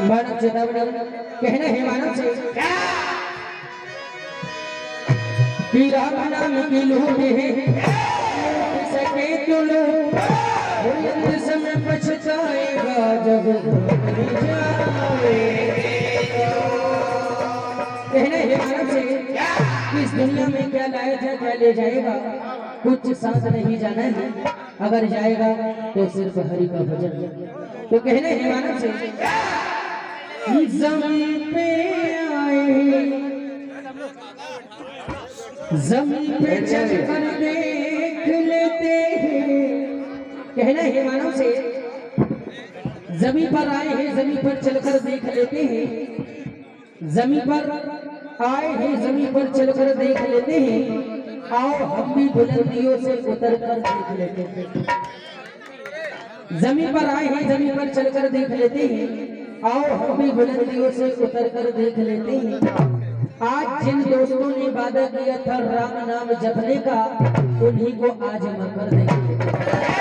मानव चेतावनी कहना है मानव से कि राम नाम की लूट है सके तो लो बुलंद समय पछताएगा जब मर जाए। कहना है मानव से कि इस दुनिया में क्या लाया था क्या ले जाएगा कुछ साथ नहीं जाना है, अगर जाएगा तो सिर्फ हरि का भजन। तो कहने हैं मानव से जमीन पे आए जमीन पे चल कर देख लेते हैं। कहना है मानव से जमीन पर आए हैं जमीन पर चलकर देख लेते हैं। जमीन पर आए हैं जमीन पर चलकर देख लेते हैं। आओ हम भी बुलंदियों से उतर कर देख लेते हैं। जमीन पर आए हैं जमीन पर चलकर देख लेते हैं। आओ हम भी बुलंदियों से उतर कर देख लेते हैं। आज जिन दोस्तों ने वादा किया था राम नाम जपने का उन्हीं को आज मकर देख लेते हैं।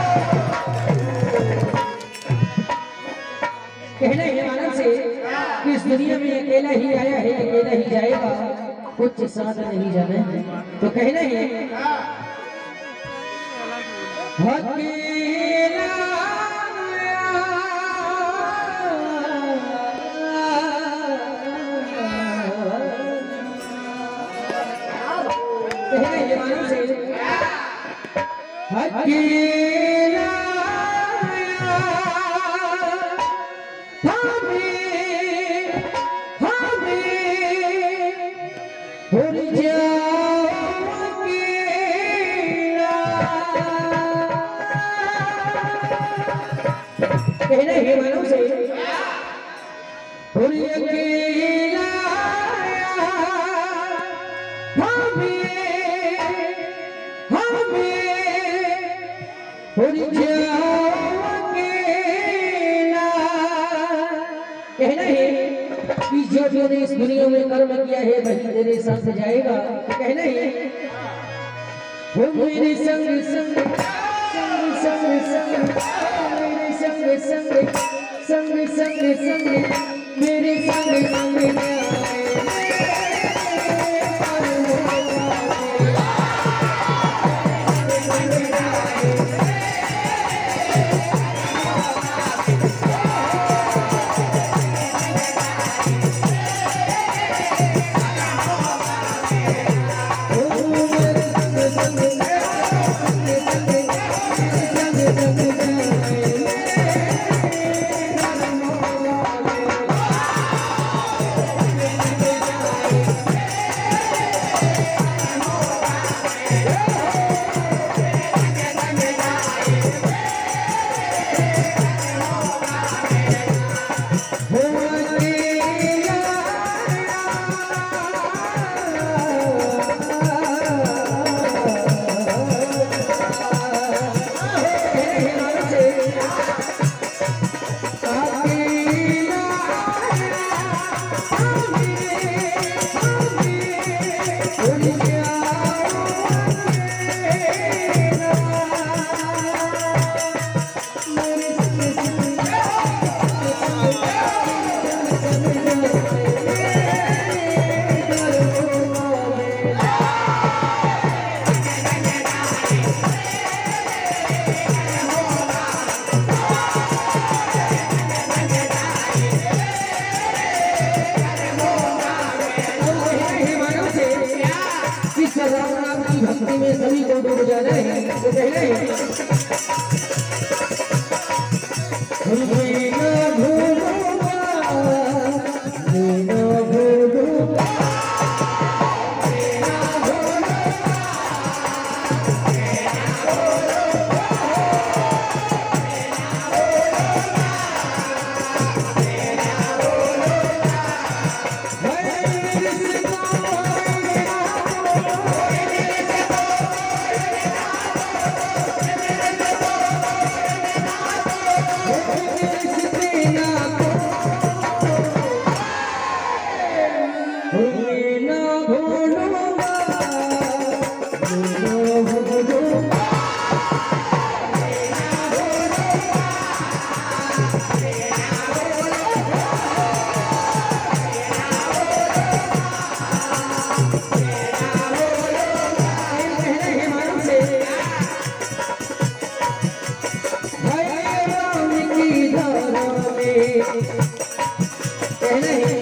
कहना है मानव से कि इस दुनिया में अकेला ही आया है अकेला ही जाएगा कुछ साथ नहीं जाना है। तो कहना है अकेला कहना है मानव से अकेला कहना है मानव से अकेला कहना है कि जो जो ने इस दुनिया में कर्म किया है वही तेरे साथ जाएगा। कहना है वो मेरे संग संग संग संग संग मेरे संग संग संग संग संग मेरे संग संग भक्ति में सभी को डूब जाना है। तो कहना है कहना है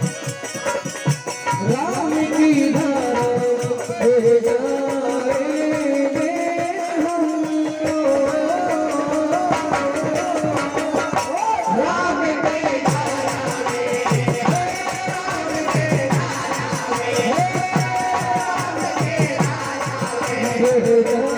राम की धारा बह जाएंगे हमको, राम की धारा बह जाएंगे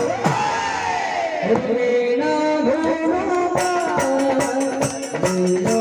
ना भूलूंगा